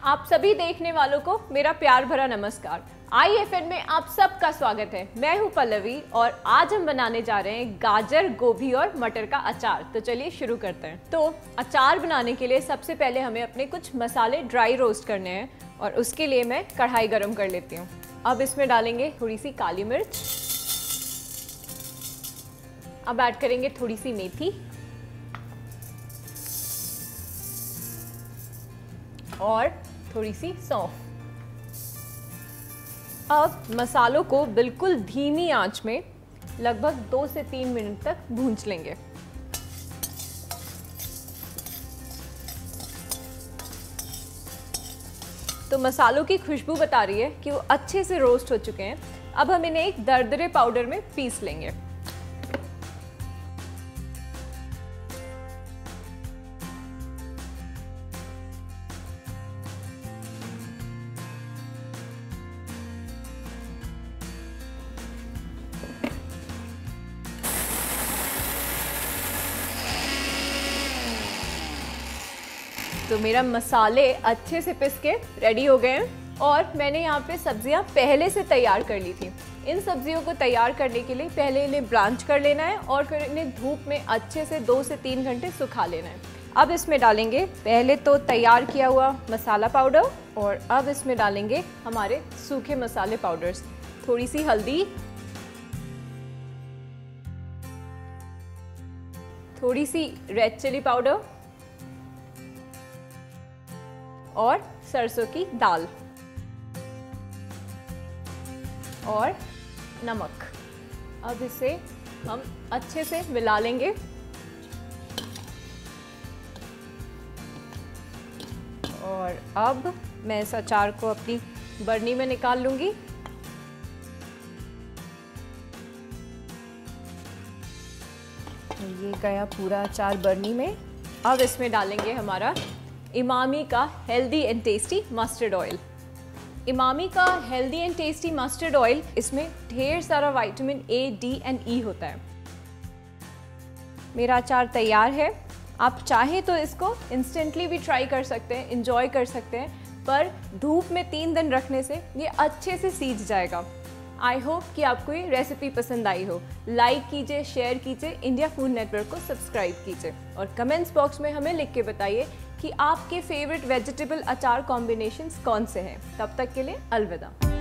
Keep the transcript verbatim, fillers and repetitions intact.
आप सभी देखने वालों को मेरा प्यार भरा नमस्कार। आई एफ एन में आप सबका स्वागत है। मैं हूं पल्लवी और आज हम बनाने जा रहे हैं गाजर, गोभी और मटर का अचार। तो चलिए शुरू करते हैं। तो अचार बनाने के लिए सबसे पहले हमें अपने कुछ मसाले ड्राई रोस्ट करने हैं और उसके लिए मैं कढ़ाई गरम कर लेती हूँ। अब इसमें डालेंगे थोड़ी सी काली मिर्च, अब ऐड करेंगे थोड़ी सी मेथी और थोड़ी सी सौंफ। अब मसालों को बिल्कुल धीमी आंच में लगभग दो से तीन मिनट तक भूंज लेंगे। तो मसालों की खुशबू बता रही है कि वो अच्छे से रोस्ट हो चुके हैं। अब हम इन्हें एक दरदरे पाउडर में पीस लेंगे। तो मेरा मसाले अच्छे से पिस के रेडी हो गए हैं और मैंने यहाँ पे सब्जियाँ पहले से तैयार कर ली थी। इन सब्जियों को तैयार करने के लिए पहले इन्हें ब्रांच कर लेना है और फिर इन्हें धूप में अच्छे से दो से तीन घंटे सुखा लेना है। अब इसमें डालेंगे पहले तो तैयार किया हुआ मसाला पाउडर और अब इसमें डालेंगे हमारे सूखे मसाले पाउडर्स। थोड़ी सी हल्दी, थोड़ी सी रेड चिली पाउडर और सरसों की दाल और नमक। अब इसे हम अच्छे से मिला लेंगे और अब मैं इस अचार को अपनी बर्नी में निकाल लूंगी। ये गया पूरा अचार बर्नी में। अब इसमें डालेंगे हमारा इमामी का healthy and tasty mustard oil. Emami का healthy and tasty mustard oil, इसमें ढेर सारा vitamin A, D and E होता है। मेरा अचार तैयार है। आप चाहें तो इसको इंस्टेंटली भी ट्राई कर सकते हैं, इंजॉय कर सकते हैं, पर धूप में तीन दिन रखने से ये अच्छे से सीज जाएगा। आई होप कि आपको ये रेसिपी पसंद आई हो। लाइक कीजिए, शेयर कीजिए, इंडिया फूड नेटवर्क को सब्सक्राइब कीजिए और कमेंट्स बॉक्स में हमें लिख के बताइए कि आपके फेवरेट वेजिटेबल अचार कॉम्बिनेशंस कौन से हैं। तब तक के लिए अलविदा।